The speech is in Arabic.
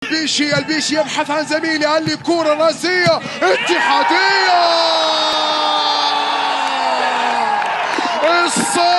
البيشي يبحث عن زميله، قال لي كورة راسية اتحادية.